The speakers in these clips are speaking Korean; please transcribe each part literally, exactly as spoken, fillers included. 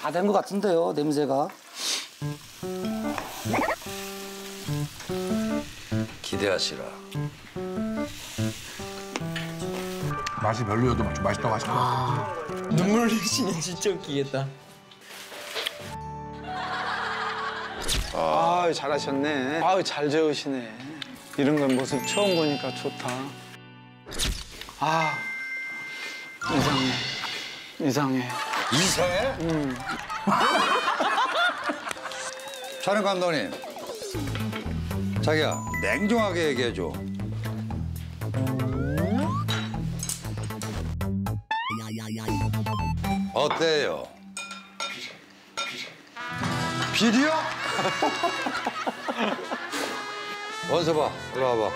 다 된 것 같은데요, 냄새가. 기대하시라. 맛이 별로여도 좀 맛있다고 하시더라고요. 아, 눈물 흘리시면 진짜 웃기겠다. 아, 잘하셨네. 아유, 잘 저으시네. 이런 건 모습 처음 보니까 좋다. 아, 이상해. 이상해. 이상해? 응. 촬영 감독님. 자기야, 냉정하게 얘기해줘. 어때요? 비리요? 원서봐, 이리 와봐.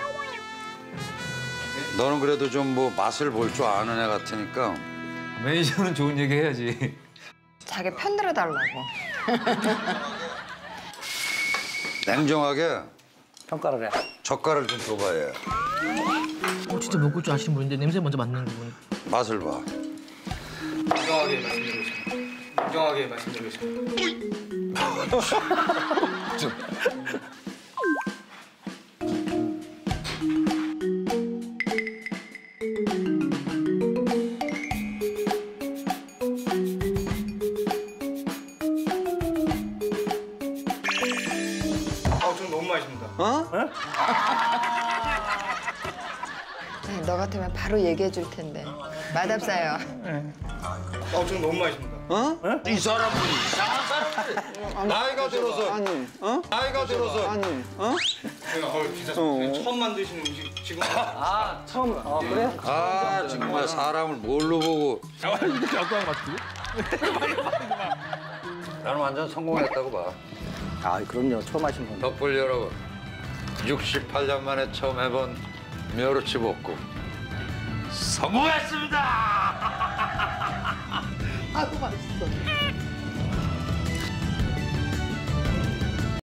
너는 그래도 좀 뭐 맛을 볼 줄 아는 애 같으니까. 매니저는 좋은 얘기 해야지. 자기 편 들어달라고. 냉정하게 평가를 해. 젓갈을 좀 줘봐, 얘. 어, 진짜 먹을 줄 아시는 분인데 냄새 먼저 맡는 분. 맛을 봐. 인정하게 말씀드리겠습니다. 인정하게 말씀드리겠습니다. 아, 전 너무 맛있습니다. 어? 네, 너 같으면 바로 얘기해 줄 텐데. 맛없어요. 아, 전 너무 맛있습니다. 어? 이 사람들이 이상한 사람들. 나이가 들어서. 아니, 어? 나이가 들어서. 아니, 어? 제가 어, 진짜 어. 처음 만드시는 음식 지금 아, 처음. 아, 그래? 아, 정말 사람을 뭘로 보고. 나는 완전 성공했다고 봐. 아, 그럼요. 처음 하신 건데. 덕분 여러분, 육십팔 년 만에 처음 해본 멸치 볶음 성공했습니다. 아주 맛있어.